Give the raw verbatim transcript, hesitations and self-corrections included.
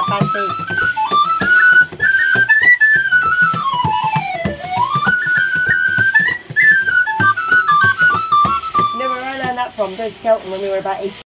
fancy. You know where I learned that from? Go Skelton when we were about eighteen.